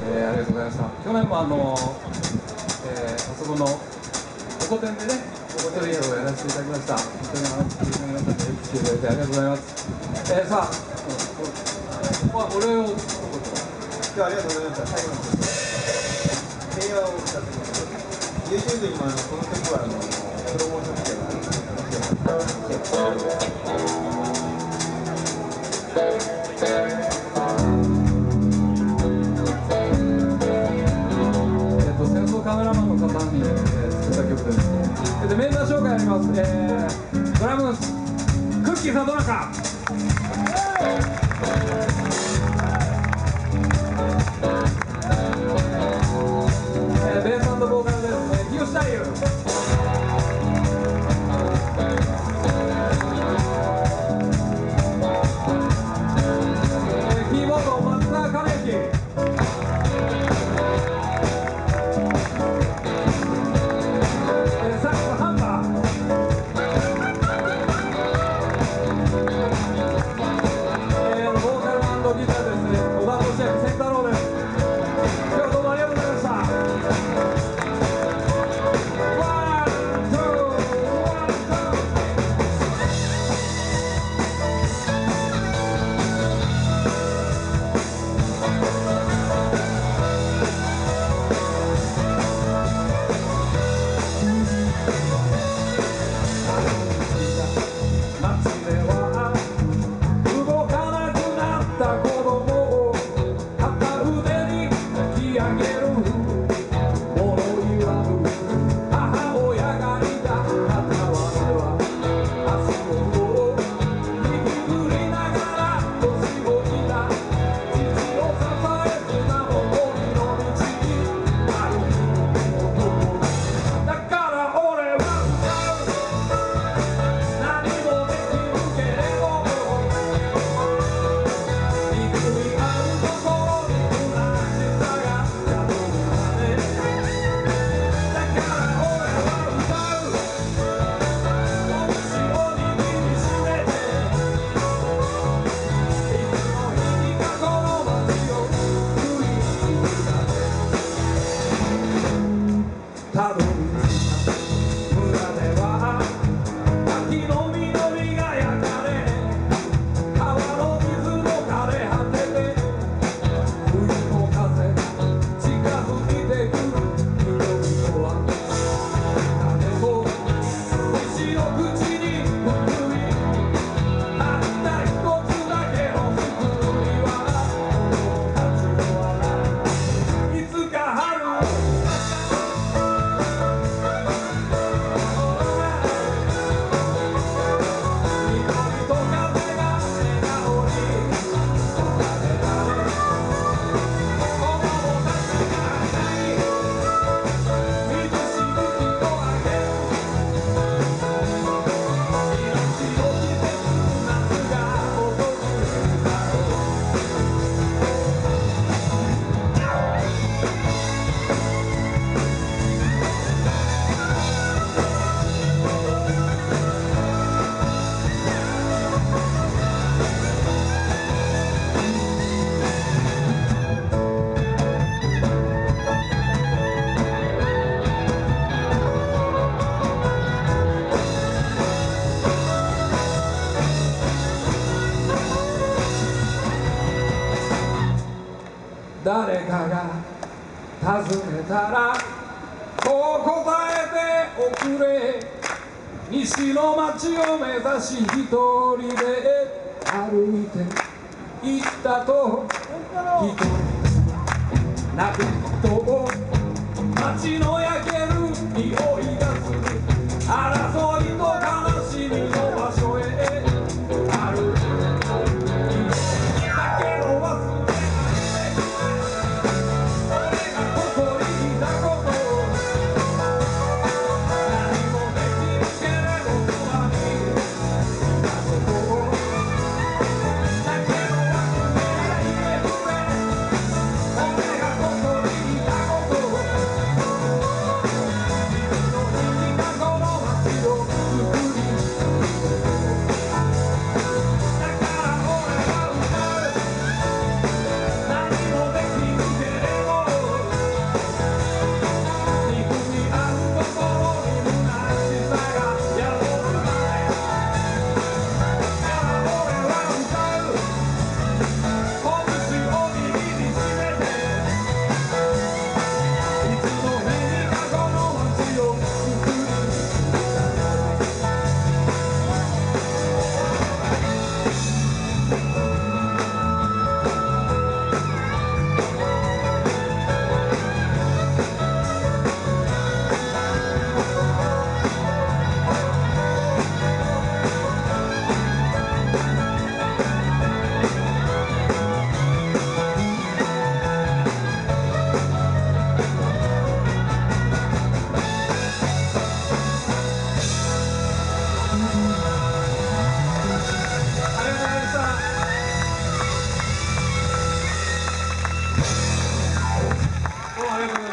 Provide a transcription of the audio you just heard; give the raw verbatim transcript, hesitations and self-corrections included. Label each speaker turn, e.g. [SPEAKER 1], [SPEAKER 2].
[SPEAKER 1] えー、ありがとうございました。去年もあの、えー、あそこのおこてんでね、おこてんをやらせていただきました。本当にあの皆さんによく来ていただいてありがとうございます。えー、さあ、うん、まあお礼を。
[SPEAKER 2] 今日はありがとうございました。最後に平和を歌ってます。YouTube にもあのこの曲はあのプロモーションしてます。
[SPEAKER 1] カメラマンの方に、えー、作った曲です。で、メンバー紹介あります。えー、ドラムス、クッキー里中。えー、ベース&ボーカルです。えー、日吉太夫。えー、キーボード松田兼之。誰かが尋ねたらこう答えておくれ。西の街を目指し一人で歩いて行ったと一人泣く人を街の焼ける匂いがする。争いと悲しみの場所へ歩くだけを忘れ「 ありがとうございます。